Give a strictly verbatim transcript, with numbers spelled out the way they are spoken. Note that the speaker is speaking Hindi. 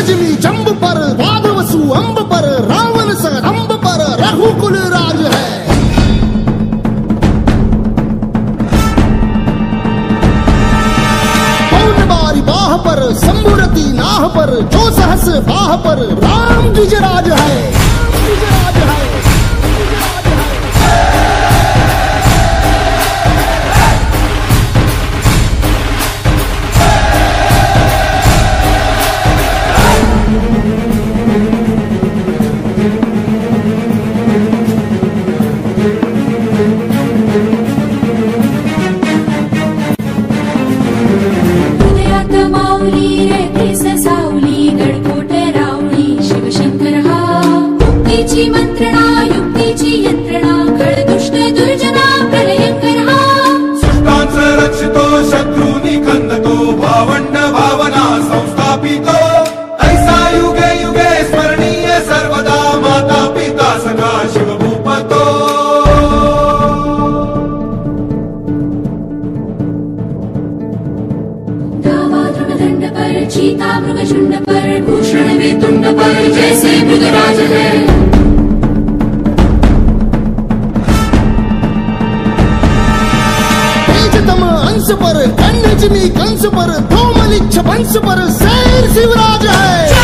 जिमी जंब पर, वादवसु अंब पर, रावण सरंब पर रघुकुल राज है। पौनबारी बाह पर, शंभुरति नाह पर, जो सहस बाह पर राम द्विजराज है। द्विजराज है। मंत्रणा युक्तीची यंत्रणा खळ दुष्ट दुर्जना प्रलयंकर हा। सृष्टांचा रक्षितो शत्रूनी खंदतो भावंड भावना संस्थापितो ऐसा युगे युगे स्मरणीय सर्वदा माता पिता सखा शिवभूपतो। धावा ध्रुवदंड पर चीता मृगशुंड पर भूषण में तुंड पर जैसे मृगराज है। पर कंस जिमी कंस पर, धूमलिच्छ वंश पर शेर शिवराज है।